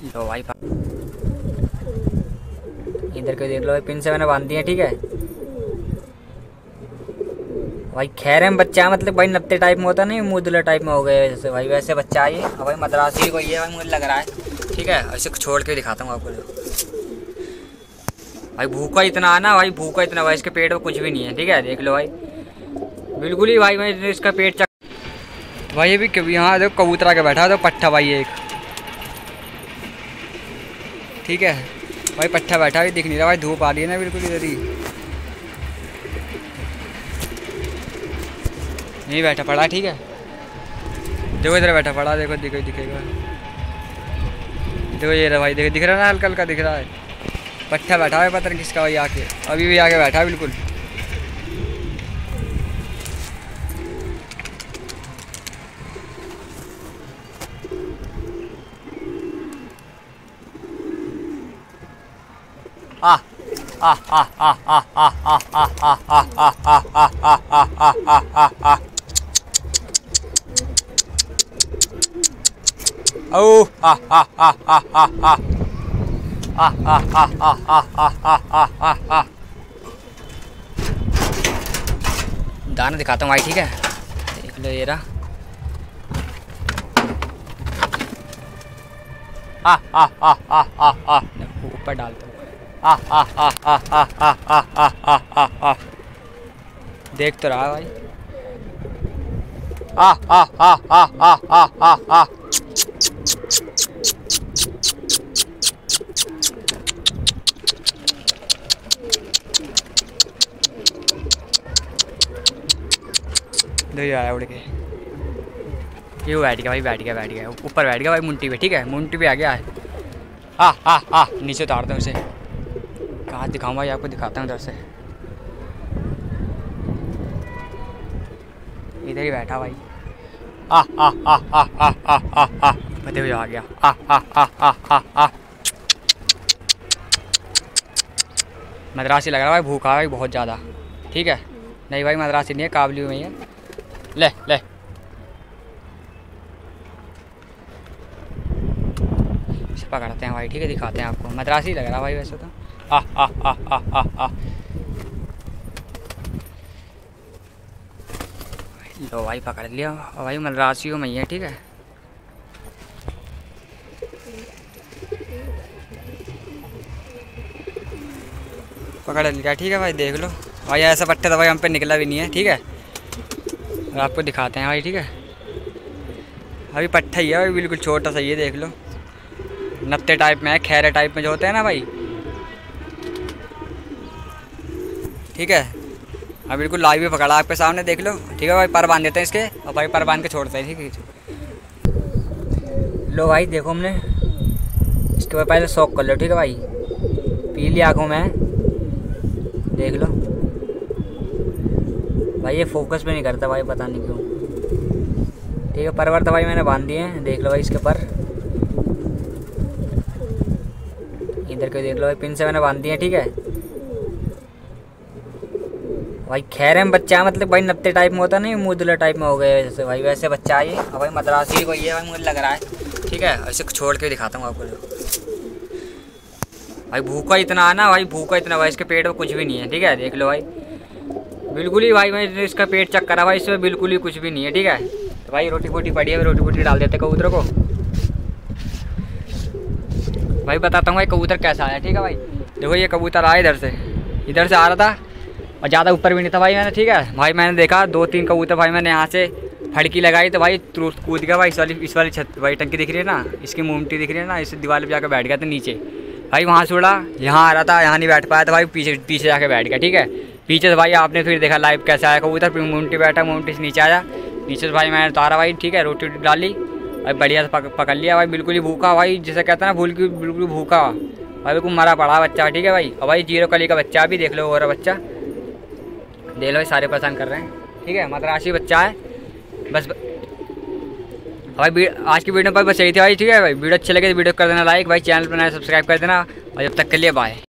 लो भाई इधर के देख लो भाई, पिन से मैंने बांध दिया। ठीक है भाई, खैर में बच्चा मतलब भाई नत्ते टाइप में होता नहीं, मुदला टाइप में हो गए जैसे भाई, वैसे बच्चा है ये। और भाई मद्रासी को ये भाई मुझे लग रहा है। ठीक है ऐसे छोड़ के दिखाता हूँ आपको। भाई भूखा इतना है ना भाई, भूखा इतना भाई, इसके पेट में कुछ भी नहीं है। ठीक है देख लो भाई, बिल्कुल ही भाई मैं इसका पेट चक भाई। अभी कभी यहाँ देखो कबूतरा के बैठा तो पट्ठा भाई एक। ठीक है भाई पट्ठा बैठा भी दिख नहीं रहा भाई, धूप आ रही है ना बिल्कुल इधर ही। नहीं बैठा पड़ा। ठीक है देखो इधर बैठा पड़ा, देखो दिखेगा। देखो ये रहा भाई, देखो दिख रहा है ना, हल्का हल्का दिख रहा है। पट्ठा बैठा है, पता नहीं किसका भाई, आके अभी भी आके बैठा है बिल्कुल। आ आ आ आ आ आ आ आ आ आ आ आ आ आ आ ओ आ आ आ आ आ आ आ आ आ आ आ आ आ। दाना दिखाता हूँ भाई। ठीक है देख लो ये रहा। आ आ आ आ आ आ ऊपर डालता हूँ। आ आ आ आ आ आ आ आ आ आ आ देख तो रहा भाई। आ आ आ आ आ आ आ आ दे आया उड़ के। ये बैठ गया भाई, बैठ गया ऊपर बैठ गया भाई मुंटी पे। ठीक है मुंटी पे आ गया है। आ आ आ नीचे उतार दूँ उसे। कहाँ दिखाऊँ भाई आपको, दिखाता हूँ उधर से। इधर ही बैठा भाई। आ आ आ आ आ आ आ आ देखो आ गया। आ आ आ आ आ आ मद्रासी लग रहा है भाई, भूखा है भाई बहुत ज़्यादा। ठीक है नहीं भाई मद्रासी नहीं है, काबली में ही है। ले ले इसे पकड़ते हैं भाई। ठीक है दिखाते हैं आपको, मद्रासी लग रहा है भाई वैसे तो। आ आ आ आ आ आ लो भाई पकड़ लिया। और भाई मद्रासियों में ही है। ठीक है पकड़ लिया। ठीक है भाई देख लो भाई, ऐसा पट्टे तो भाई हम पे निकला भी नहीं है। ठीक है और आपको दिखाते हैं भाई। ठीक है अभी पट्टा ही है भाई, बिल्कुल छोटा सा ही है। देख लो नत्ते टाइप में है, खैरे टाइप में जो होते हैं ना भाई। ठीक है अब बिल्कुल लाइव भी पकड़ा आपके सामने देख लो। ठीक है भाई पर बांध देते हैं इसके, और भाई पर बांध के छोड़ते हैं। ठीक है लो भाई देखो हमने इसके बाद पहले शौक कर लो। ठीक है भाई पीली आँखों में देख लो भाई, ये फोकस भी नहीं करता भाई पता नहीं क्यों। ठीक है परवर तो भाई मैंने बांध दिए हैं, देख लो भाई इसके पर। इधर के देख लो भाई, पिन से मैंने बांध दिए हैं। ठीक है भाई खैर में बच्चा मतलब भाई नत्ते टाइप में होता नहीं, मुदला टाइप में हो गए जैसे भाई, वैसे बच्चा है ये। और भाई मद्रासी को ये भाई मुझे लग रहा है। ठीक है ऐसे छोड़ के दिखाता हूँ आपको। भाई भूखा इतना है ना भाई, भूखा इतना भाई, इसके पेट में कुछ भी नहीं है। ठीक है देख लो भाई, बिल्कुल ही भाई मैं इसका पेट चेक करा भाई, इसमें बिल्कुल ही कुछ भी नहीं है। ठीक है तो भाई रोटी वोटी पड़ी है, रोटी वोटी डाल देते कबूतरों को। भाई बताता हूँ भाई कबूतर कैसा आया। ठीक है भाई देखो ये कबूतर आया इधर से आ रहा था, और ज़्यादा ऊपर भी नहीं था भाई मैंने। ठीक है भाई मैंने देखा 2-3 कबूतर भाई, मैंने यहाँ से फड़की लगाई तो भाई तुरंत कूद गया भाई। इस वाली छत भाई टंकी दिख रही है ना, इसकी मूमटी दिख रही है ना, इस दीवार पर जाकर बैठ गया था नीचे भाई। वहाँ से उड़ा, यहाँ आ रहा था, यहाँ नहीं बैठ पाया तो भाई पीछे जाके बैठ गया। ठीक है पीछे से भाई आपने फिर देखा लाइव कैसे आया कबूतर, फिर मूमटी बैठा, मूमटी से नीचे आया, नीचे से भाई मैंने उतारा भाई। ठीक है रोटी डाली भाई, बढ़िया से पकड़ लिया भाई, बिल्कुल ही भूखा भाई, जिसे कहता है ना बिल्कुल भूखा भाई, बिल्कुल मरा पड़ा बच्चा। ठीक है भाई और भाई 0 कली का बच्चा भी देख लो, और बच्चा देख लो भाई, सारे परेशान कर रहे हैं। ठीक है मद्रासी बच्चा है बस भाई। आज की वीडियो पर बस यही थी भाई। ठीक है भाई वीडियो अच्छे लगे तो वीडियो कर देना लाइक भाई, चैनल पर नया सब्सक्राइब कर देना, और जब तक के लिए बाय।